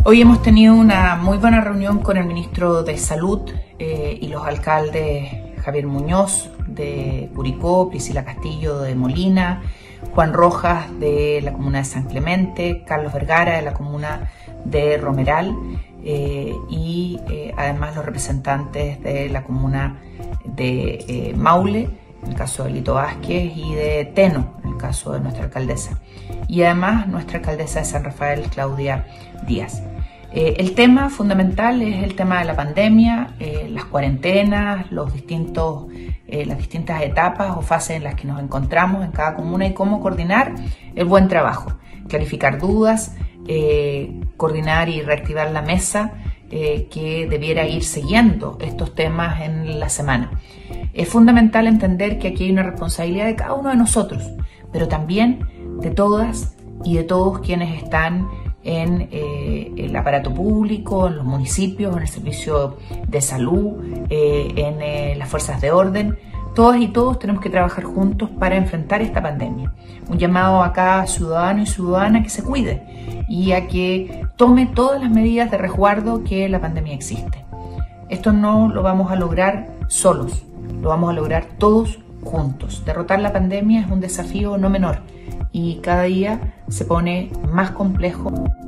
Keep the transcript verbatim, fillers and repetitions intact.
Hoy hemos tenido una muy buena reunión con el ministro de Salud eh, y los alcaldes Javier Muñoz de Curicó, Priscila Castillo de Molina, Juan Rojas de la comuna de San Clemente, Carlos Vergara de la comuna de Romeral eh, y eh, además los representantes de la comuna de eh, Maule, en el caso de Lito Vázquez, y de Teno, en el caso de nuestra alcaldesa. Y además nuestra alcaldesa de San Rafael, Claudia Díaz. Eh, el tema fundamental es el tema de la pandemia, eh, las cuarentenas, los distintos, eh, las distintas etapas o fases en las que nos encontramos en cada comuna y cómo coordinar el buen trabajo, clarificar dudas, eh, coordinar y reactivar la mesa eh, que debiera ir siguiendo estos temas en la semana. Es fundamental entender que aquí hay una responsabilidad de cada uno de nosotros, pero también de todas y de todos quienes están en eh, el aparato público, en los municipios, en el servicio de salud, eh, en eh, las fuerzas de orden. Todas y todos tenemos que trabajar juntos para enfrentar esta pandemia. Un llamado a cada ciudadano y ciudadana que se cuide y a que tome todas las medidas de resguardo que la pandemia existe. Esto no lo vamos a lograr solos, lo vamos a lograr todos juntos. Derrotar la pandemia es un desafío no menor y cada día se pone más complejo.